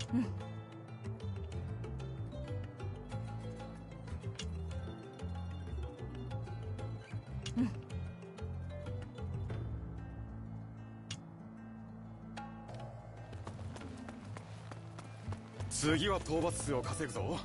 うん。うん。 次は討伐数を稼ぐぞ。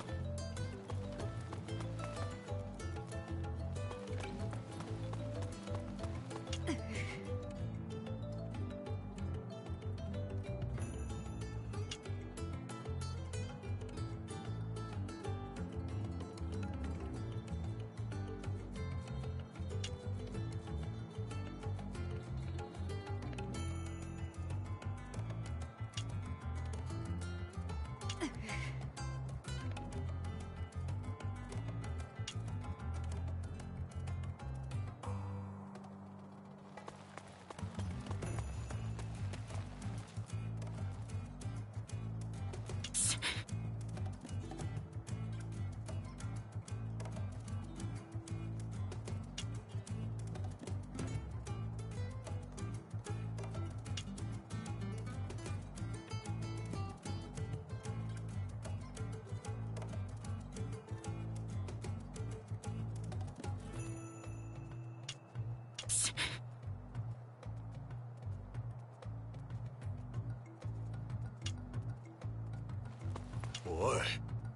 おい。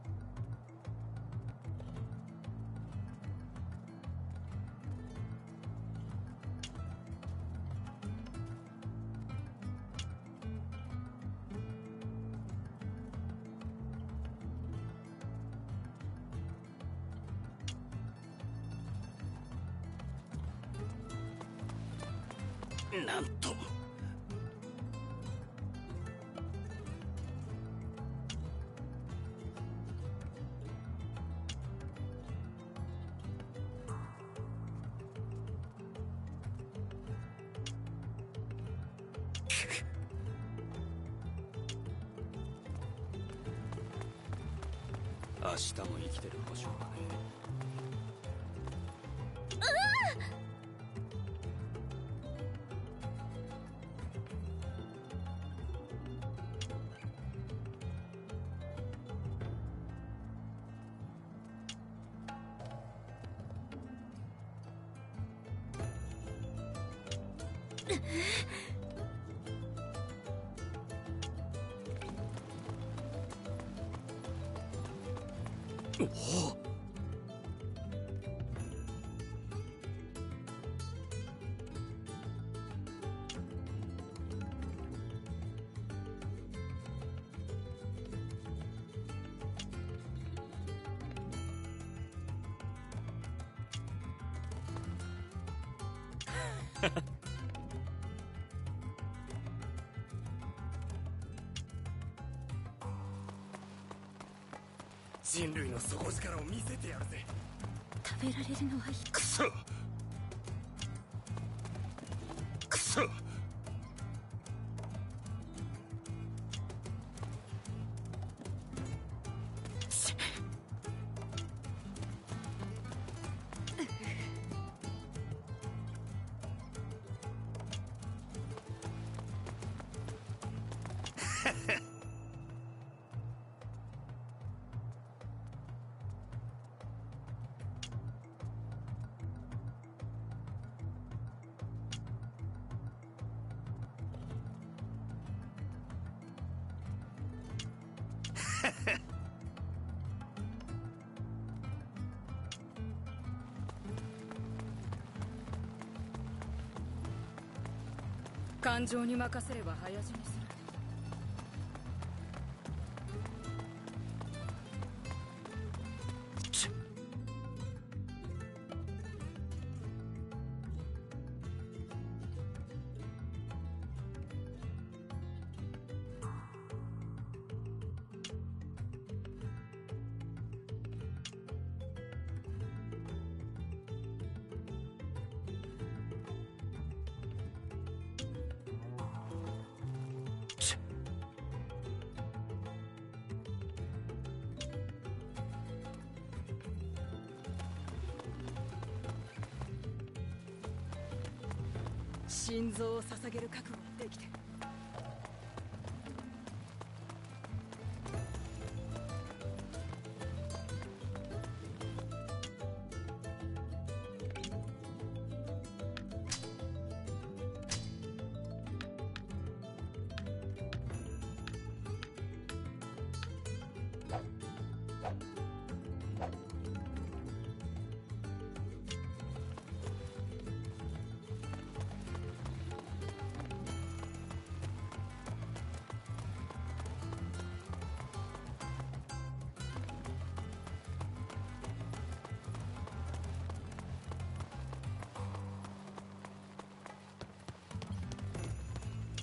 なんと。 明日も生きてる保証だね。おお。人類の底力を見せてやるぜ。 食べられるのはいい。 くそくそ。 感情に任せれば早死にする。心臓を捧げる覚悟はできてる。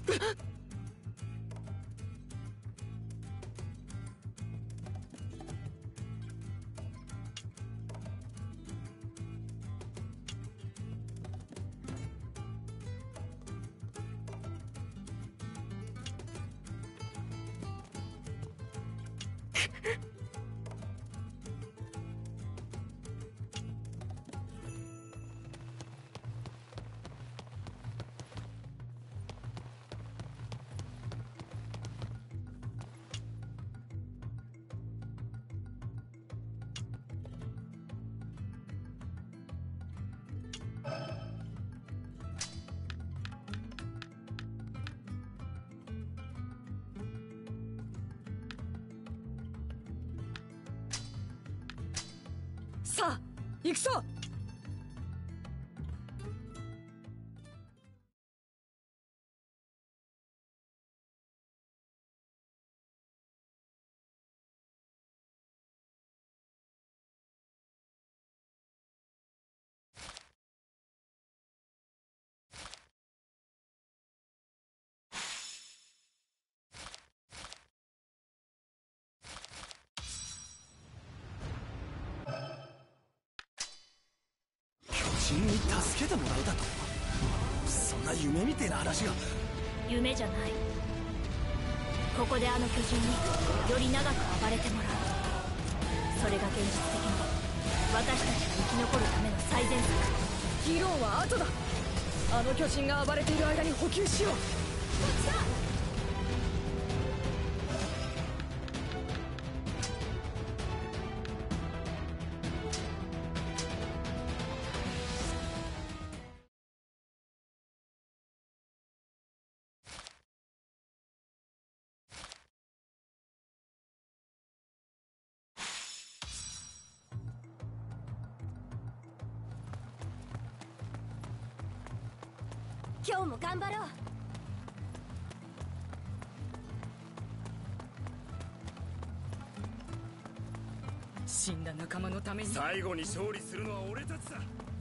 さあ行くぞ。 巨人に助けてもらうだと？そんな夢みてえな話が。 夢じゃない。ここであの巨人により長く暴れてもらう。それが現実的に私たちが生き残るための最善策。 議論は後だ。あの巨人が暴れている間に補給しよう。こっちだ。 今日も頑張ろう。 死んだ仲間のために。 最後に勝利するのは俺たちだ。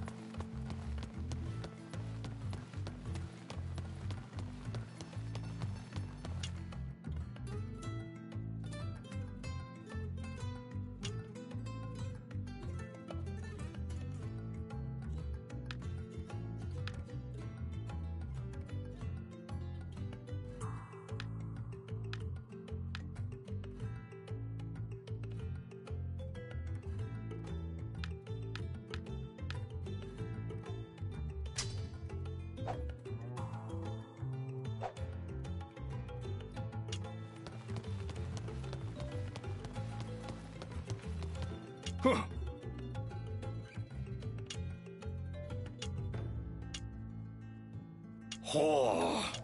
はっ。はあ。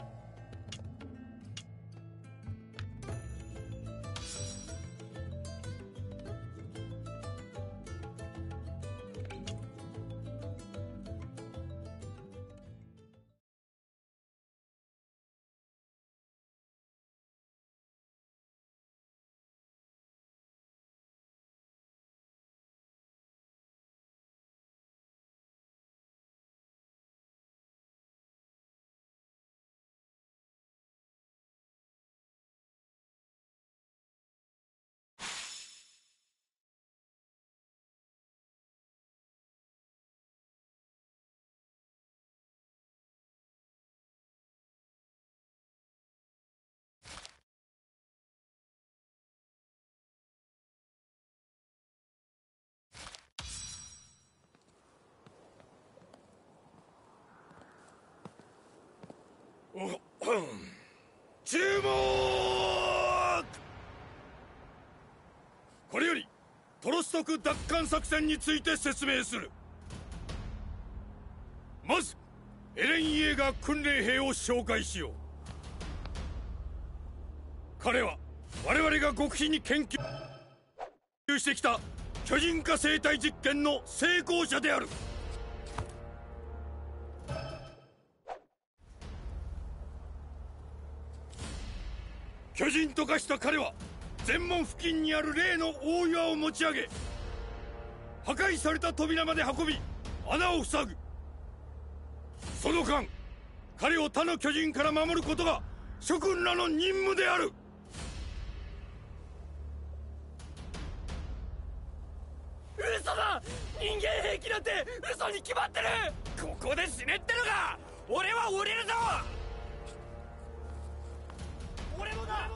注目！これよりトロストク奪還作戦について説明する。まずエレン・イエーガー訓練兵を紹介しよう。彼は我々が極秘に研究してきた巨人化生態実験の成功者である。巨人と化した彼は全門付近にある例の大岩を持ち上げ、破壊された扉まで運び穴を塞ぐ。その間彼を他の巨人から守ることが諸君らの任務である。 嘘だ。人間兵器なんて嘘に決まってる。 ここで死ねってのか。俺は降りるぞ。 俺もだ。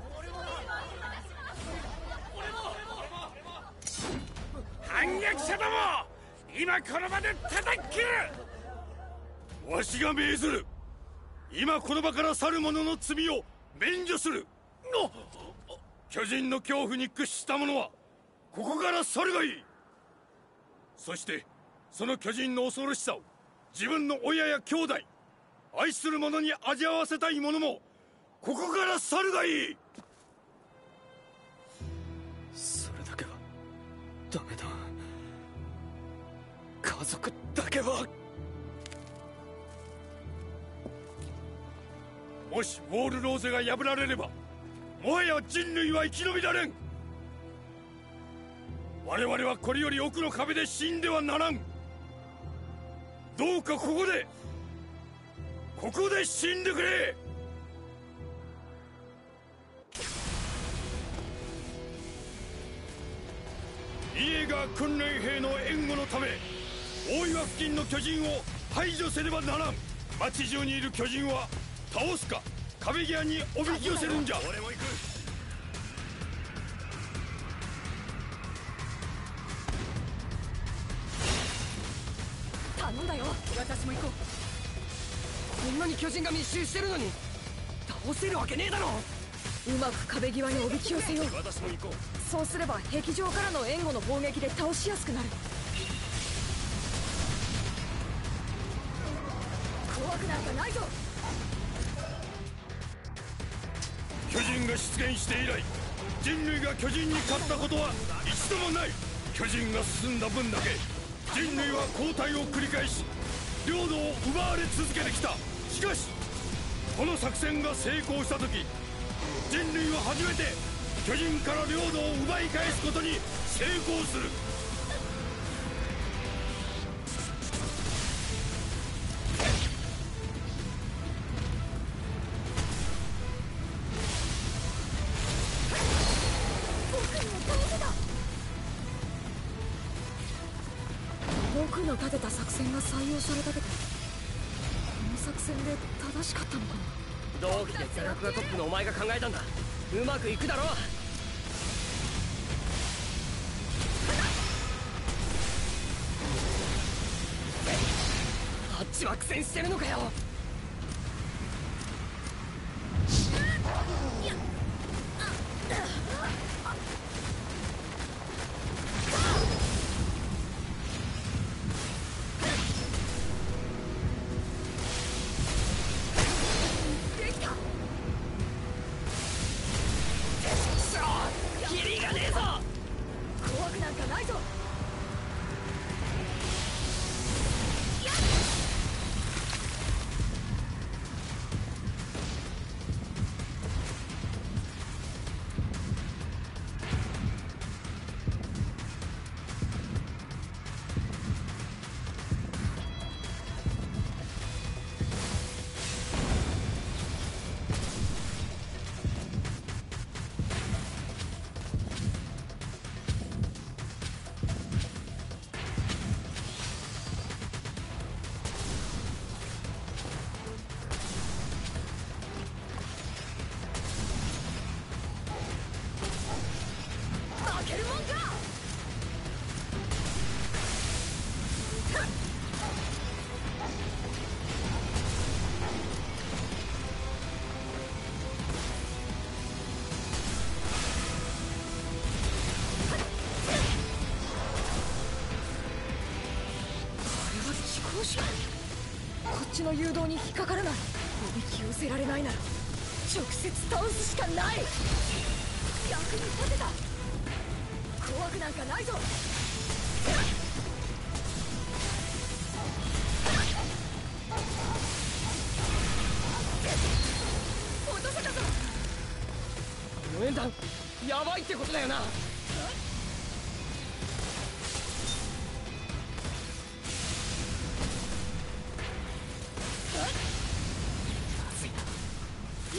反逆者ども、今この場で叩き切る。わしが命ずる。今この場から去る者の罪を免除する。巨人の恐怖に屈した者はここから去るがいい。そしてその巨人の恐ろしさを自分の親や兄弟、愛する者に味わわせたい者もここから去るがいい。 それだけはダメだ。家族だけは。 もしウォールローゼが破られれば、もはや人類は生き延びられん。我々はこれより奥の壁で死んではならん。どうかここで死んでくれ。イエーガー訓練兵の援護のため、大岩付近の巨人を排除せねばならん。町中にいる巨人は倒すか壁際におびき寄せるんじゃ。俺も行く。 頼んだよ。私も行こう。こんなに巨人が密集してるのに倒せるわけねえだろ。うまく壁際におびき寄せよう。 私も行こう。 そうすれば壁上からの援護の砲撃で倒しやすくなる。怖くなんかないぞ。 巨人が出現して以来、人類が巨人に勝ったことは一度もない。巨人が進んだ分だけ人類は後退を繰り返し領土を奪われ続けてきた。しかしこの作戦が成功した時、人類は初めて巨人から領土を奪い返すことに成功する。 僕の立てた作戦が採用されたけど、この作戦で正しかったのかな。 同期で座学がトップのお前が考えたんだ。うまくいくだろう。あっちは苦戦してるのかよ。 こっちの誘導に引っかからない。おびき寄せられないなら直接倒すしかない。役に立てた。怖くなんかないぞ。落とせたぞ。 無縁弾やばいってことだよな。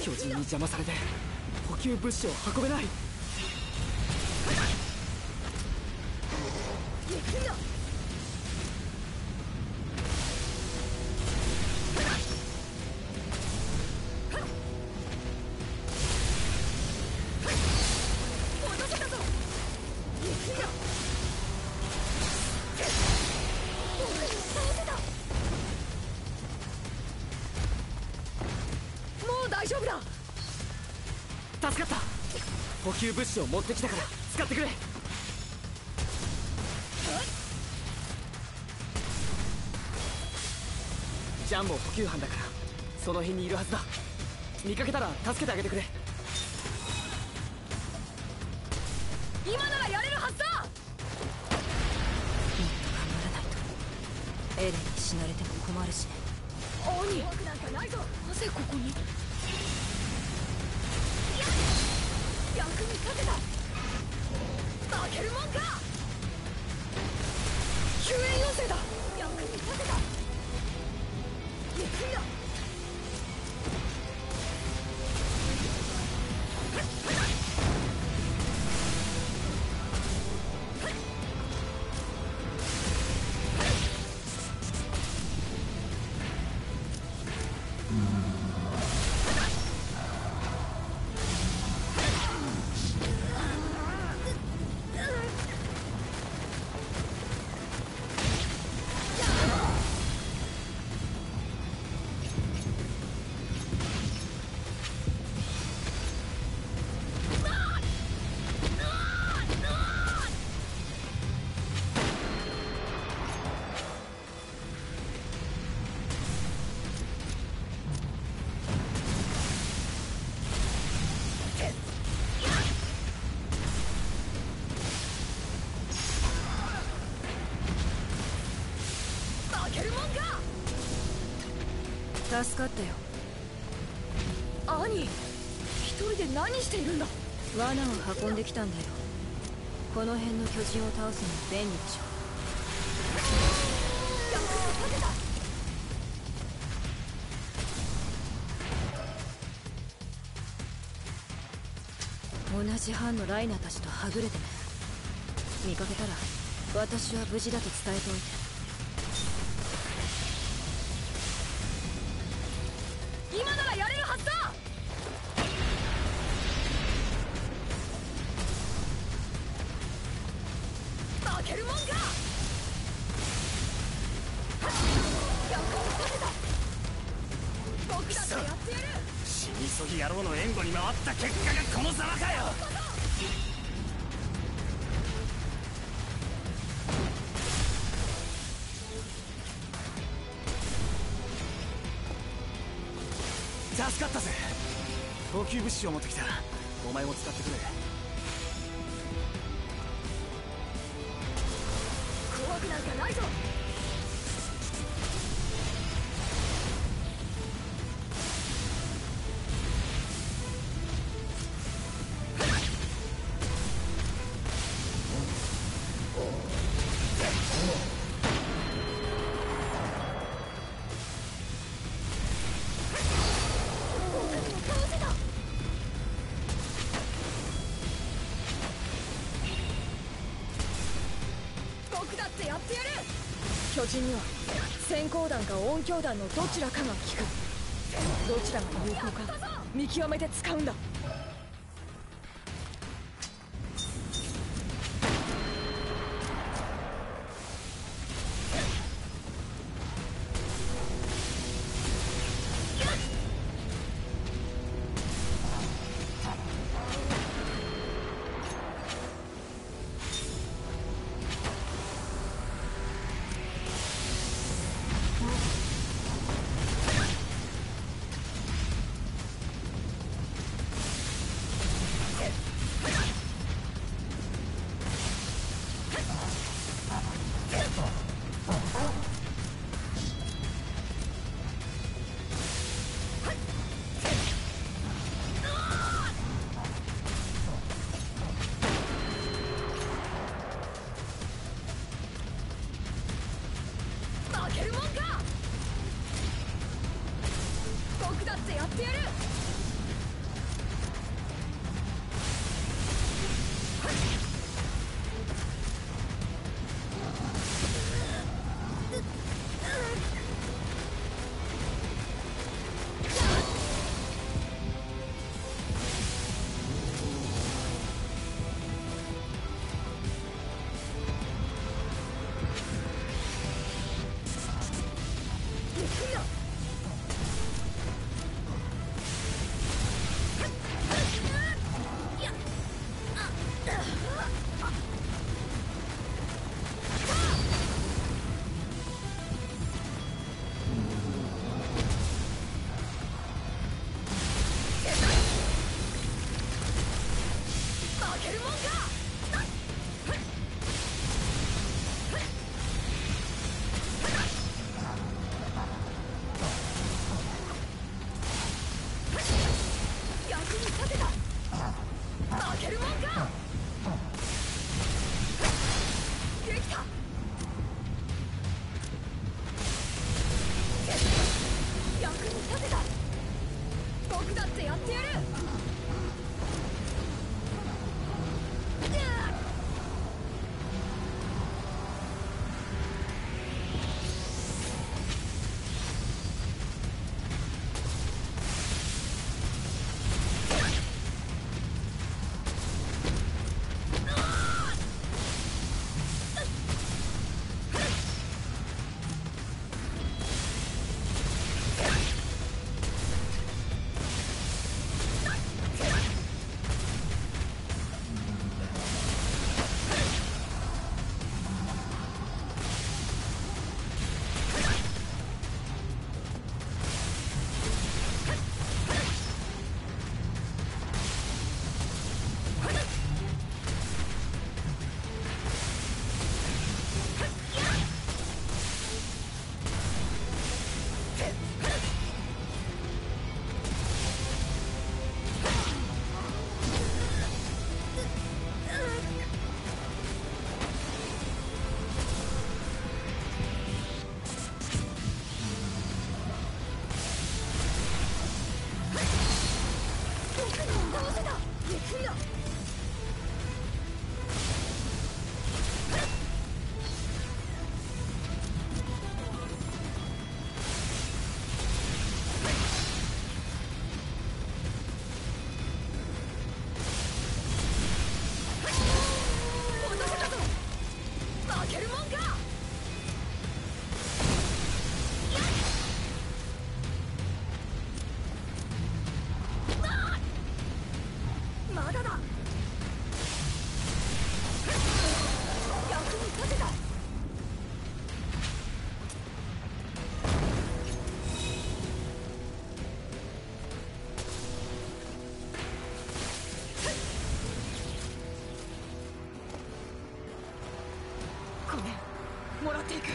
巨人に邪魔されて補給物資を運べない。 行くんだ。落とせたぞ。行くんだ。俺倒せた。もう大丈夫だ。 助かった。補給物資を持ってきたから使ってくれ。ジャンも補給班だからその辺にいるはずだ。見かけたら助けてあげてくれ。 今ならやれるはずだ。もっと頑張らないとエレンに死なれても困るしね。鬼怖くなんかないぞ。なぜここに。役に立てた。負けるもんか。救援要請だ。役に立てた。行くんだ。助かったよ。兄、一人で何しているんだ。罠を運んできたんだよ。この辺の巨人を倒すの便利でしょ。役に立てた。同じ班のライナーたちとはぐれてね。見かけたら私は無事だと伝えておいて。今ならやれるはずだ。負けるもんか。役に立てた。僕だってやってやる。 死に急ぎ野郎の援護に回った結果がこのざまかよ。助かったぜ。補給物資を持ってきた。お前も使ってくれ。 怖くなんかないぞ。巨人には閃光弾か音響弾のどちらかが効く。どちらが有効か見極めて使うんだ。 もらっていく。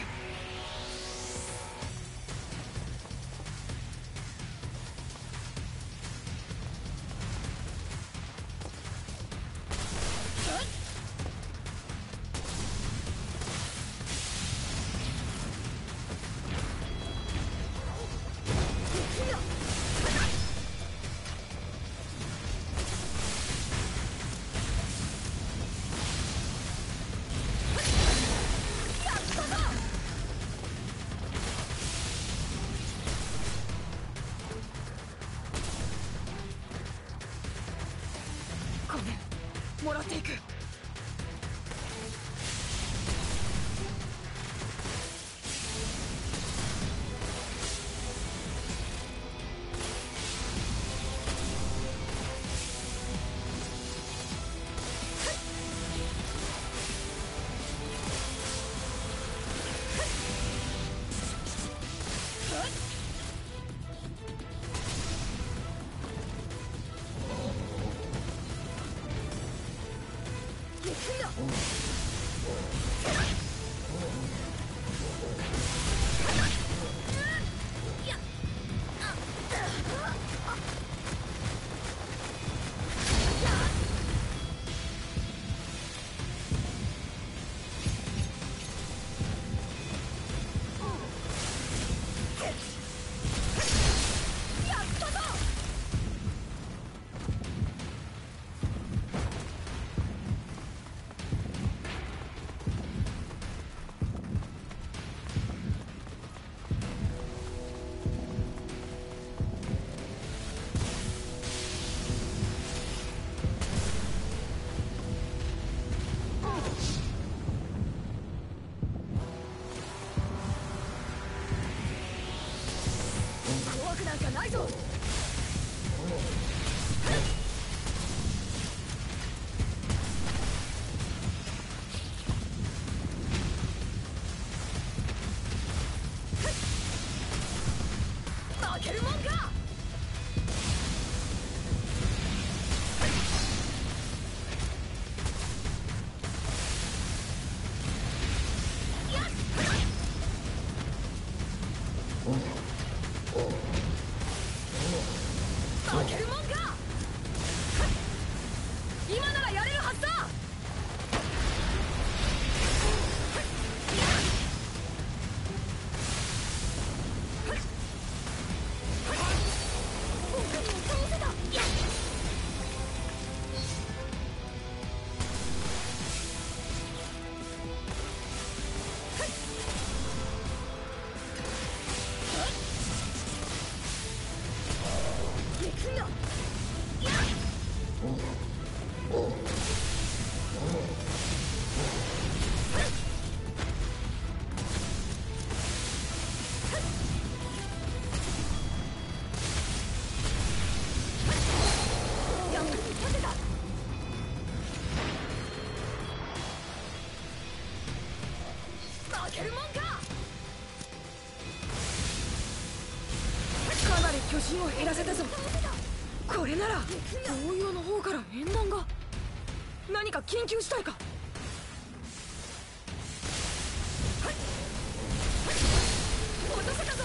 もらっていく。 なんかないぞ。負けるもんか。負けるもんか。今ならやれるはずだ。負けるもんか。かなり巨人を減らせたぞ。これなら大岩の方から縁談が。何か緊急事態か。落とせたぞ。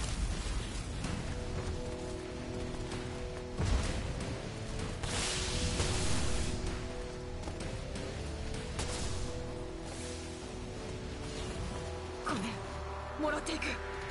ごめん、もらっていく。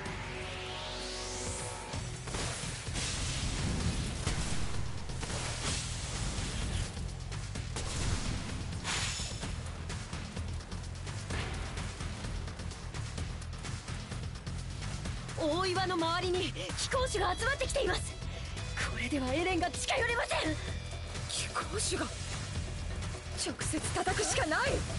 大岩の周りに飛行士が集まってきています。これではエレンが近寄れません。飛行士が直接叩くしかない。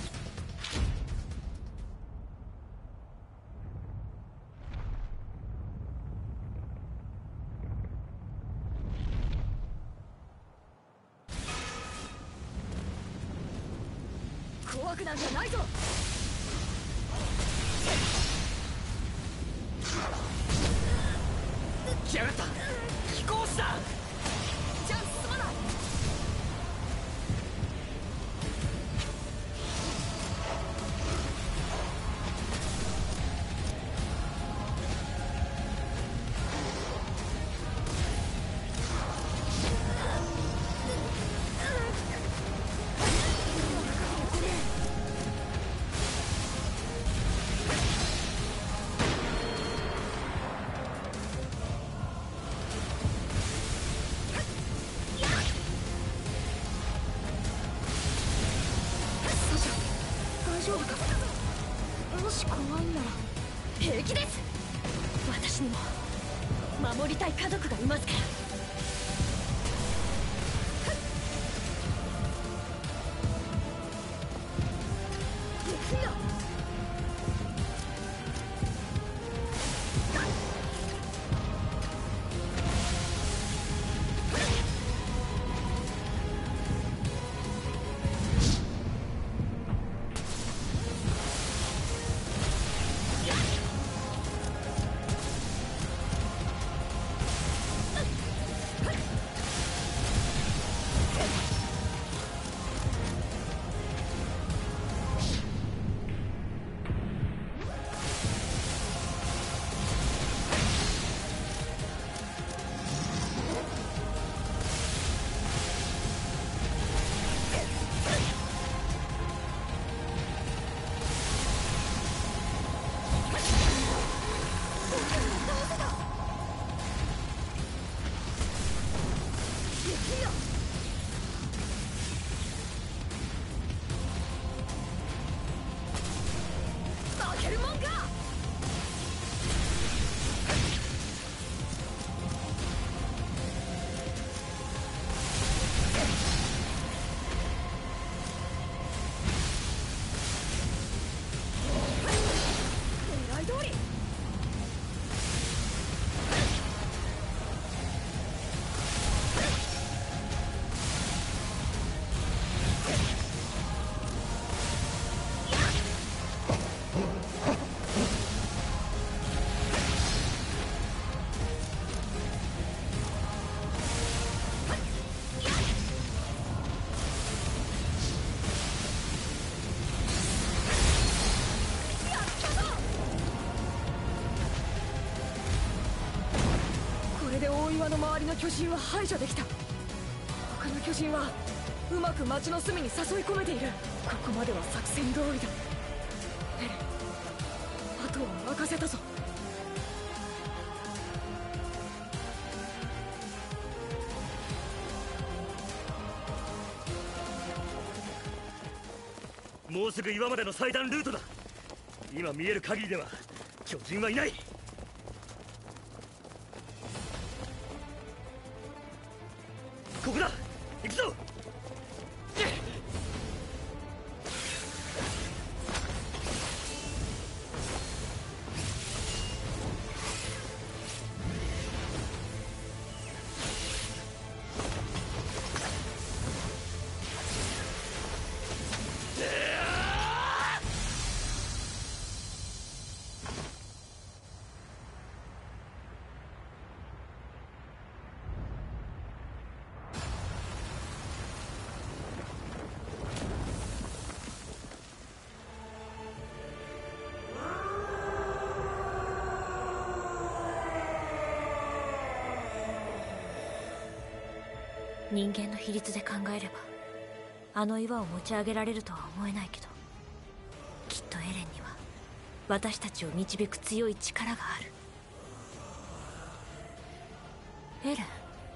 怖くなんかないぞ。 来やがった。飛行士だ。 じゃあ進まない。大丈夫か。もし怖いんなら平気です。私にも守りたい家族がいますから。行くよ。 岩の周りの巨人は排除できた。他の巨人はうまく町の隅に誘い込めている。ここまでは作戦通りだ。エレン、あとは任せたぞ。 もうすぐ岩までの祭壇ルートだ。今見える限りでは巨人はいない。ここだ、行くぞ。 人間の比率で考えればあの岩を持ち上げられるとは思えないけど、きっとエレンには私たちを導く強い力がある。エレン、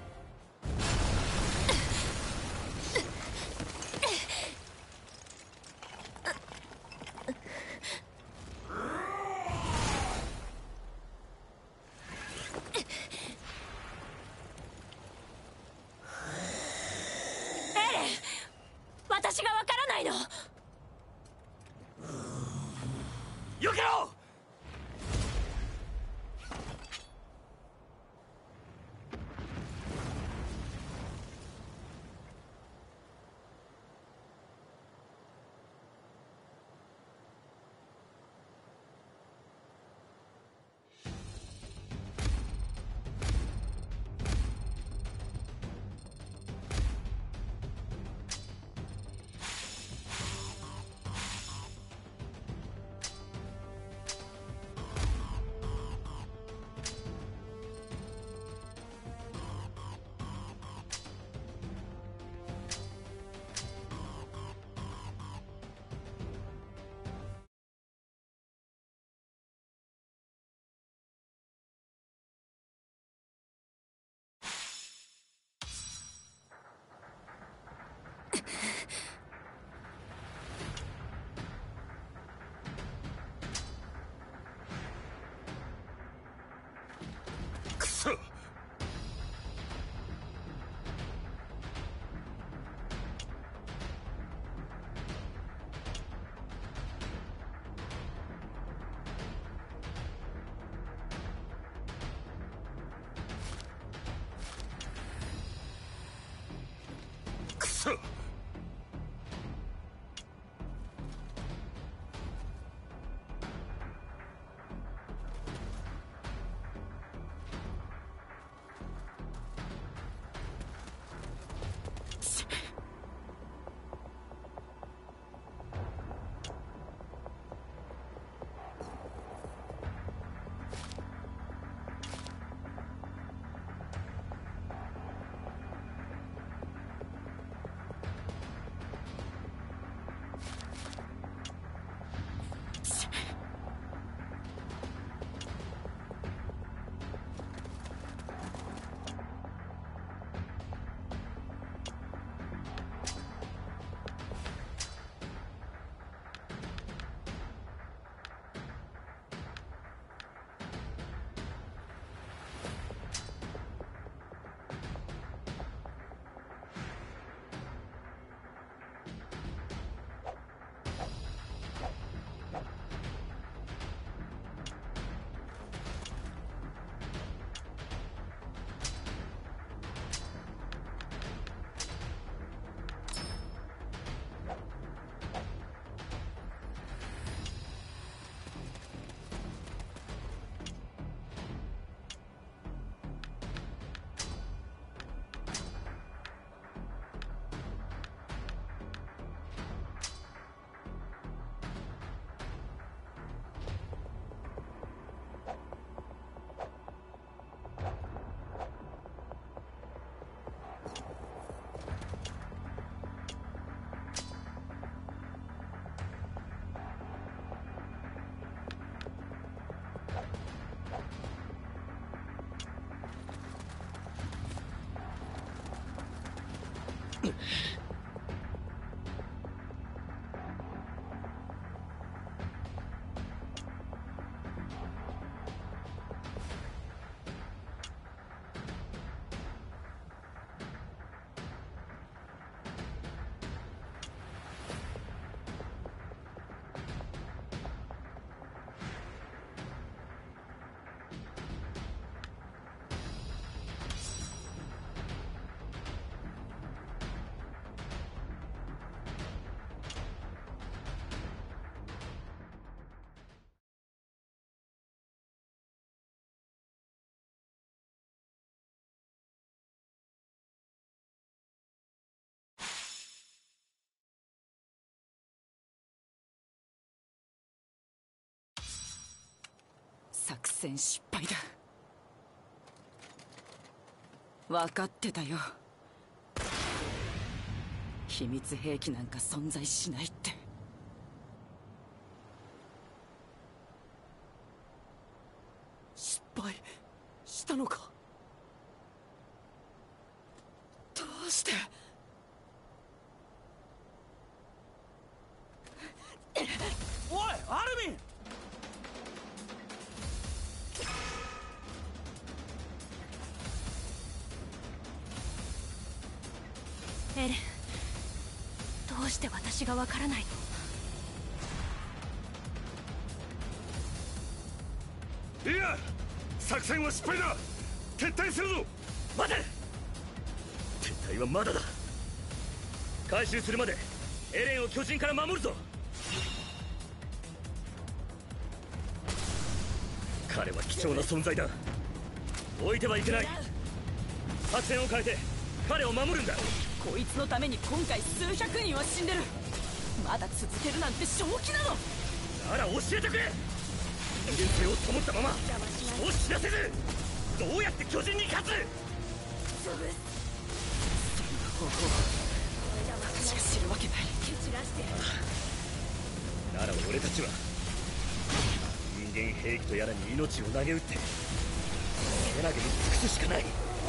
私がわからないの。 避けろ。 くそ。くそ。 作戦失敗だ。分かってたよ。秘密兵器なんか存在しないって。 失敗したのか。 どうして。 おいアルミン。 エレン、どうして私がわからないの。いや、作戦は失敗だ。撤退するぞ。 待て。撤退はまだだ。回収するまでエレンを巨人から守るぞ。彼は貴重な存在だ。置いてはいけない。作戦を変えて彼を守るんだ。 こいつのために今回数百人は死んでる。まだ続けるなんて正気なの。 なら教えてくれ。人間性を保ったまま人を死なせずどうやって巨人に勝つ。 そんな方法私が知るわけない。 なら俺たちは人間兵器とやらに命を投げ打ってけなげに尽くすしかない。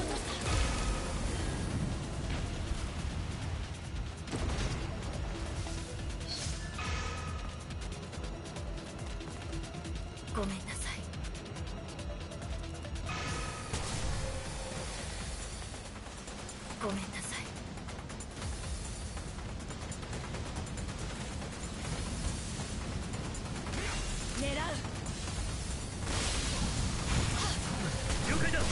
ごめんなさい。ごめんなさい。狙う。 了解だ。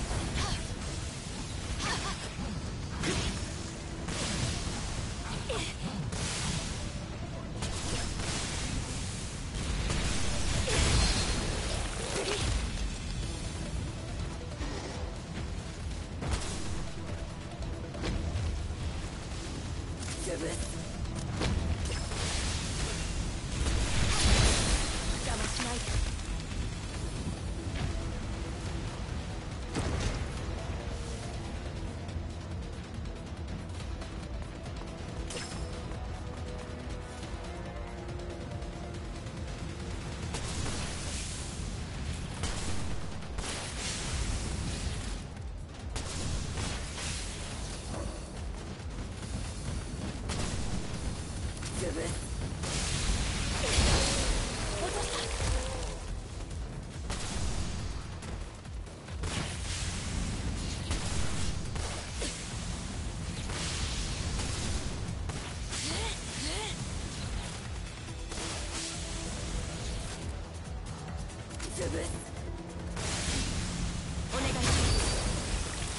お願いします。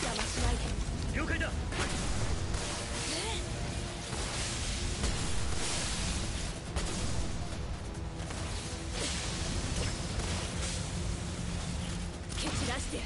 邪魔しないで。 了解だ。 蹴散らしてやる。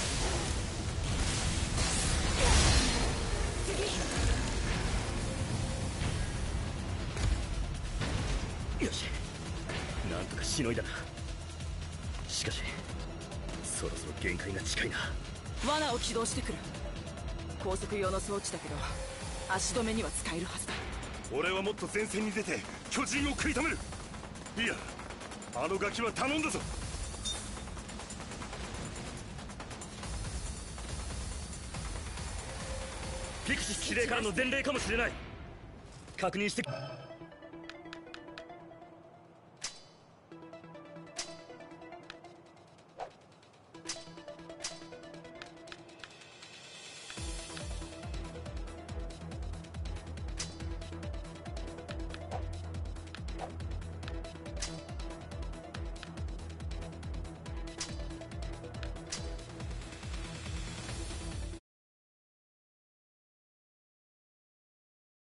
次。よし、なんとかしのいだな。しかしそろそろ限界が近いな。 罠を起動してくる。高速用の装置だけど足止めには使えるはずだ。 俺はもっと前線に出て巨人を食い止める。いや、あのガキは頼んだぞ。 ビクシス司令からの伝令かもしれない。確認して。